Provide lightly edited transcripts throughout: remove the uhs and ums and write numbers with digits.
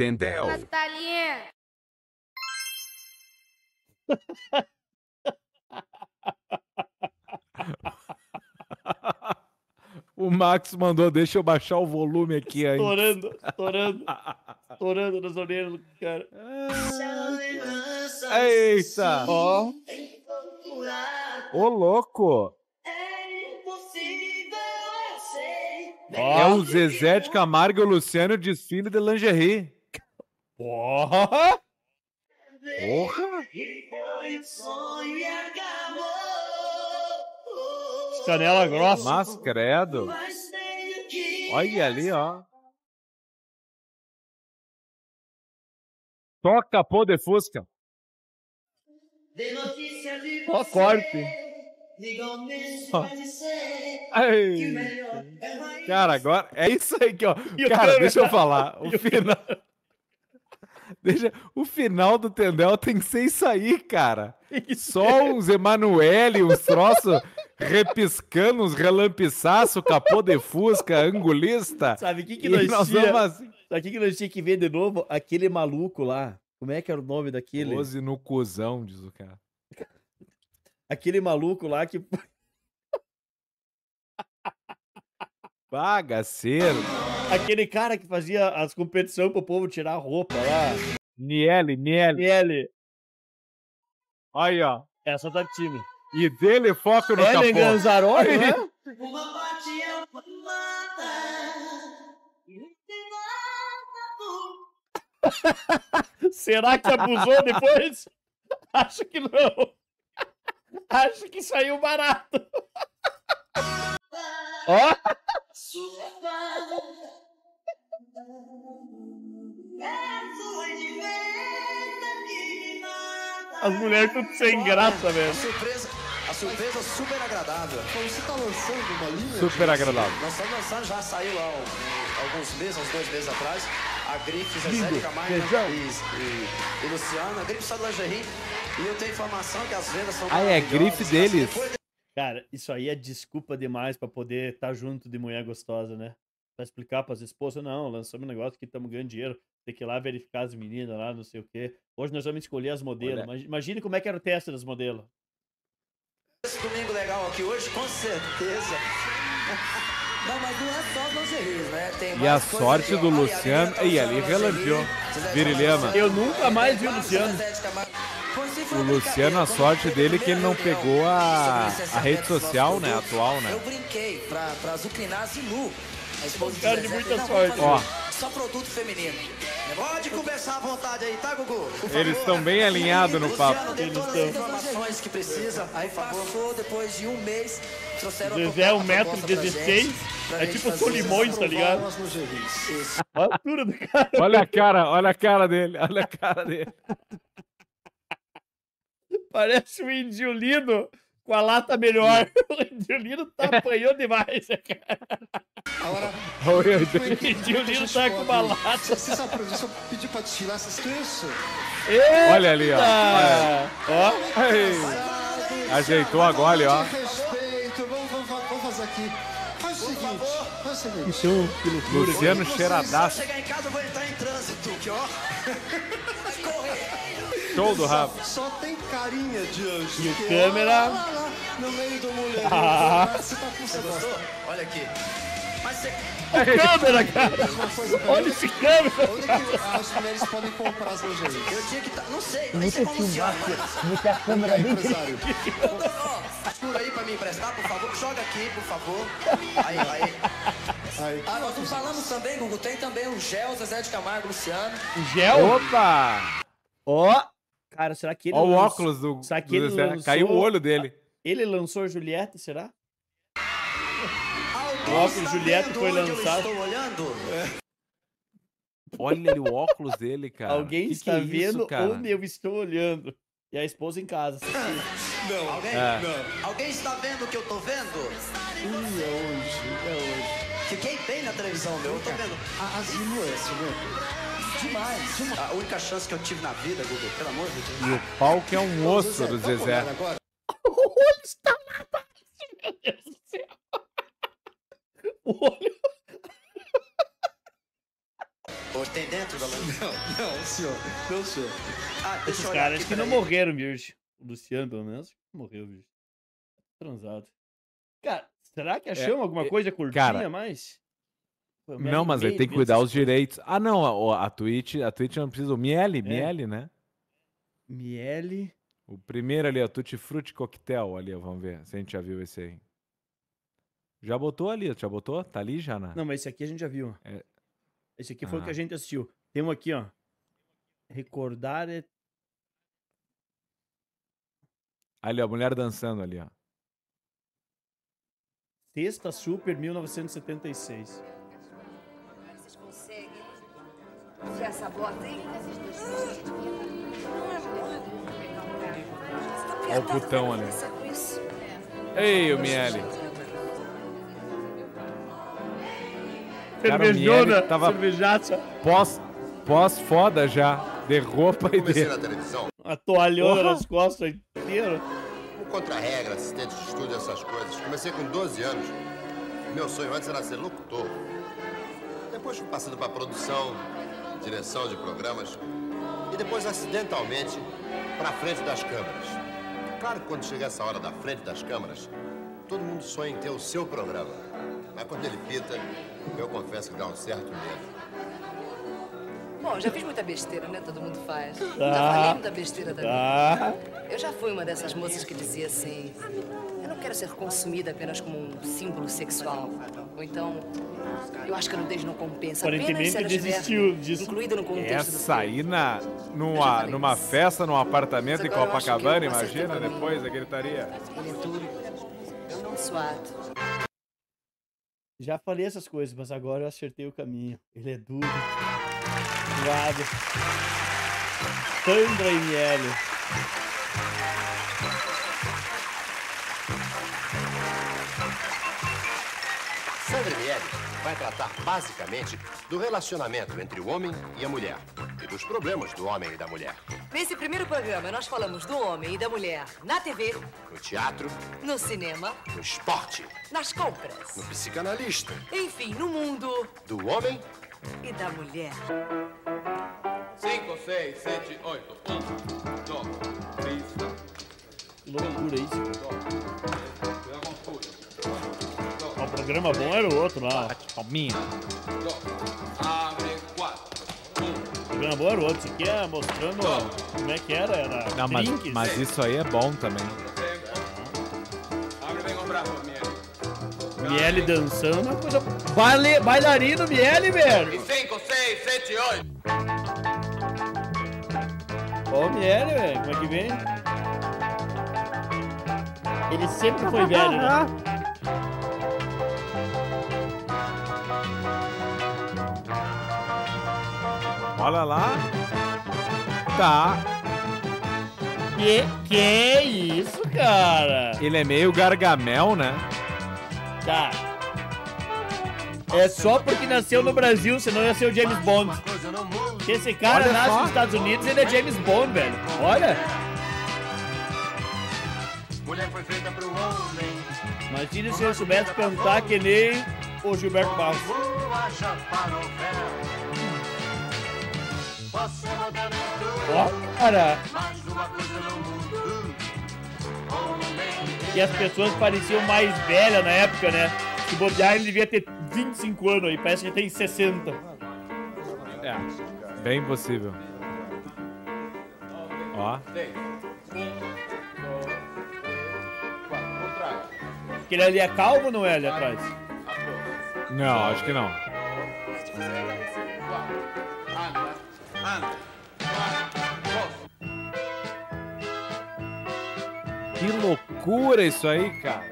Tendel. Natalinha. O Max mandou, deixa eu baixar o volume aqui aí. Estourando nas orelhas do cara. Eita! Ó. Ô, louco! É o Zezé de Camargo e o Luciano desfile de lingerie. Porra! Porra! Canela grossa. Mas credo. Olha ali, ó. Toca pô de fusca. Ó, corte. Ó. Ai. Cara, agora é isso aí que, ó. E o Cara, cara- deixa eu falar. O final. O final do Tendel tem que ser isso aí, cara. Só uns Emanuele, uns troços repiscando, uns relampiçaço, capô de fusca, angulista. Sabe o que E nós nós tinha? vamos assim. Sabe o que nós tinha que ver de novo? Aquele maluco lá. Como é que era o nome daquele? Pose no cuzão, diz o cara. Aquele maluco lá que... Bagaceiro. Aquele cara que fazia as competições pro povo tirar a roupa lá. Niele. Ele. Aí, ó. Essa tá time. E dele foco no Ellen capô. Ganzaroli, né? Será que abusou depois? Acho que não. Acho que saiu barato. Ó. As mulheres tudo sem graça, velho. A surpresa super agradável. Você tá lançando uma linha? Super agradável. Nós estamos lançando, já saiu há alguns meses, uns 2 meses atrás, a grife Zezé de Camargo e Luciano, a grife só de lingerie. E eu tenho informação que as vendas são grife deles. Cara, isso aí é desculpa demais pra poder estar junto de mulher gostosa, né? Pra explicar pras esposas, não, lançamos um negócio que estamos ganhando dinheiro, tem que ir lá verificar as meninas lá, não sei o quê. Hoje nós vamos escolher as modelos. Imagine como é que era o teste das modelos. Esse domingo legal aqui hoje, com certeza. Não, mas não é só lingeries, né? Tem E a mais coisa sorte aqui, do ó. Luciano. Ali Ih, ali relampiou. Virilhama. Eu nunca mais vi o Luciano. O Luciano, a sorte dele é que ele não pegou a rede social, né? Atual, né? Eu brinquei pra azucrinar Zilu. A esposa Cara de Zezé. muita Não, sorte. vamos fazer só produto feminino. Pode conversar à vontade aí, tá, Gugu? Por favor. Eles estão bem alinhados no papo. Luciano, dê todas as informações que precisa. Aí passou, depois de um mês, trouxeram Zezé é 1,16 m. É tipo o Solimões, tá ligado? Olha a altura do cara. Olha a cara dele. Olha a cara dele. Parece o Indiolino com a lata melhor. O Indiolino tá apanhando demais, cara. Agora, Oi, O Indiolino tá com uma lata. você sabe pra isso? Eu pedi pra te tirar essas isso. Olha ali, ó. Ó. Ei. Ajeitou a gole, ó. Respeito, vamos fazer aqui. Faz o seguinte. Então, que loucura. Luciano cheiradaço. Chegar em casa, eu vou entrar em trânsito, que ó. Show do rabo. Só tem carinha de anjo. E o que, câmera? ó, lá, no meio do mulher. Você tá com Você gostou? Olha aqui. Mas você... Câmera, cara. Olha esse câmera. Onde que as mulheres podem comprar as lingeries? Eu tinha que estar... Não sei, nem sei como funciona. a câmera bem empresário. Segura aí pra me emprestar, por favor. Joga aqui, por favor. Aí. Aí. Ah, nós não falamos também, Gugu. Tem também o Gel, Zezé de Camargo, Luciano. Gel? Opa! Ó. Cara, será que ele Ó o lançou- óculos do Será que ele Zezé. lançou- Caiu o olho dele. Ele lançou Juliette, será? Alguém O óculos está Juliette vendo foi onde lançado. Eu estou olhando? Olha ali o óculos dele, cara. Alguém Que está é isso, vendo cara? onde eu estou olhando. E a esposa em casa. Não. Alguém? É. Alguém está vendo o que eu tô vendo? Ih, é hoje. Fiquei bem na televisão, meu. Eu tô vendo. A Zilu é essa, né? Demais. A única chance que eu tive na vida, Gugu, pelo amor de Deus. E o pau que é um osso do Vamos Zezé. olhar agora? O olho está lá abaixo, meu Deus do céu. O olho... Hoje tem dentro da lâmpada. Não, senhor. Não, senhor. Esses caras que não morreram, virgem. O Luciano, pelo menos, morreu, virgem. Transado. Cara, será que achamos alguma coisa curtinha mais? Não, mas aí tem que cuidar os direitos. Ah, não, a Twitch não precisa. O Miele, né? Miele. O primeiro ali, ó, Tutti Frutti Coquetel ali, ó, vamos ver se a gente já viu esse aí. Já botou ali, já botou? Tá ali já, né? Não, mas esse aqui a gente já viu. Esse aqui foi o que a gente assistiu. Tem um aqui, ó. Recordar é... Ali, ó, a mulher dançando ali, ó. Sexta Super 1976. Vocês conseguem enfiar essa bota aí? Olha o putão ali. Ei, o Miele. Cervejona, tava cervejaça. Pós-foda já, de roupa e de... A toalhona nas costas inteira. Contra a regra, assistente de estúdio, essas coisas. Comecei com 12 anos. Meu sonho antes era ser locutor. Depois fui passando para produção, direção de programas. E depois, acidentalmente, para frente das câmeras. Claro que quando chega essa hora da frente das câmeras, todo mundo sonha em ter o seu programa. Mas quando ele pita, eu confesso que dá um certo medo. Bom, já fiz muita besteira, né? Todo mundo faz. Já falei muita besteira também. Eu já fui uma dessas moças que dizia assim: eu não quero ser consumida apenas como um símbolo sexual. Ou então, eu acho que a nudez não compensa. Aparentemente desistiu disso. Incluída no contexto Essa aí numa festa, num apartamento em Copacabana, imagina, depois a gritaria. Ele é duro, eu não suado. Já falei essas coisas, mas agora eu acertei o caminho. Ele é duro. Suado. Sandra e Miele. Sandra Miele vai tratar basicamente do relacionamento entre o homem e a mulher e dos problemas do homem e da mulher. Nesse primeiro programa, nós falamos do homem e da mulher na TV, No teatro, no cinema, no esporte, nas compras, no psicanalista, enfim, no mundo do homem e da mulher. 5, 6, 7, 8. 1, 2, 3, 4. Que loucura isso, cara. O programa bom era o outro lá. Palminha. Abre 4. O programa bom era o outro. Isso aqui é mostrando como é que era. Era Não, mas isso aí é bom também. Abre bem o braço, Miele. Miele dançando, uma coisa... Bailarino Miele, velho. 5, 6, 7, 8. Ó o Miele, velho. Como é que vem? Ele sempre foi velho, né? Olha lá. Tá. Que é isso, cara? Ele é meio Gargamel, né? Tá. É só porque nasceu no Brasil, senão ia ser o James Bond. Se esse cara Olha nasce só. nos Estados Unidos, ele é James Bond, velho. Olha. mulher foi feita pro homem. Imagina se eu soubesse cantar que nem o Gilberto Barros. Ó, cara. E as pessoas pareciam mais velhas na época, né? Se bobear, ele devia ter 25 anos aí, parece que tem 60. É, bem possível. Ó. Aquele ali é calvo ou não é ali atrás? Não, acho que não. Que loucura isso aí, cara.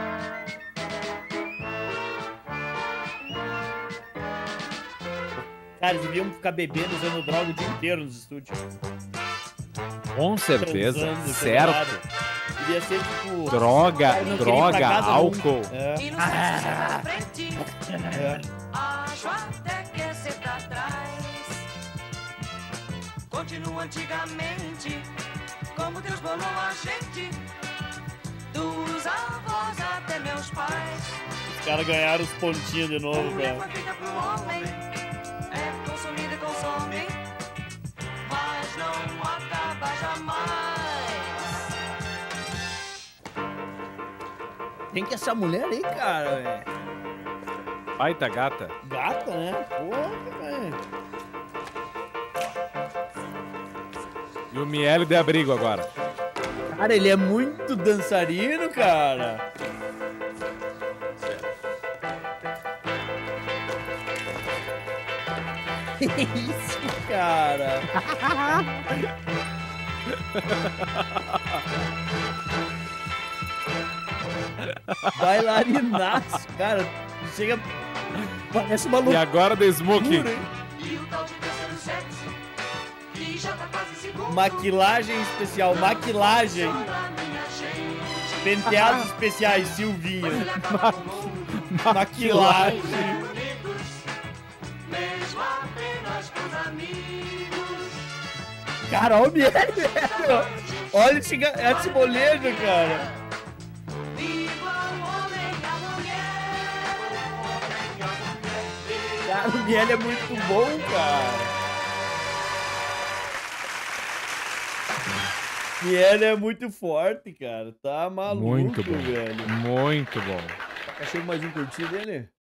Cara, eles deviam ficar bebendo, usando droga o dia inteiro nos estúdios. Com certeza, Transando, certo. pelado. Devia ser tipo... Droga, Cara, não queria ir pra droga, casa álcool. nunca. É. E no pra frente, acho até que é ser pra trás. Continua antigamente, como Deus bolou a gente, dos avós até meus pais. Os caras ganharam os pontinhos de novo, Mulher cara. foi feita pro homem, é consumida e consome. Quem que é essa mulher aí, cara, velho? Baita gata. Gata, né? Porra, velho. E o Miele de abrigo agora. Cara, ele é muito dançarino, cara. Que isso, cara? Bailarinaço, cara. Chega. Parece uma loucura. E agora The Smoking. Maquilagem especial, maquilagem. Penteados especiais, Silvinho. Maquilagem. Cara, olha o Miele, velho. Olha esse molejo, cara. Cara, o Miele é muito bom, cara. Miele é muito forte, cara. Tá maluco, Muito bom. velho. Muito bom. Achei mais um curtir dele?